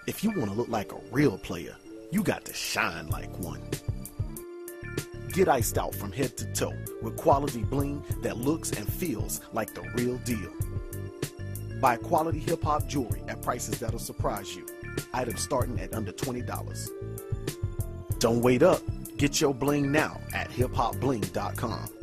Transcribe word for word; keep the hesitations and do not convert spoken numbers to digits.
If you want to look like a real player, you got to shine like one. Get iced out from head to toe with quality bling that looks and feels like the real deal. Buy quality hip-hop jewelry at prices that'll surprise you. Items starting at under twenty dollars. Don't wait up. Get your bling now at hip hop bling dot com.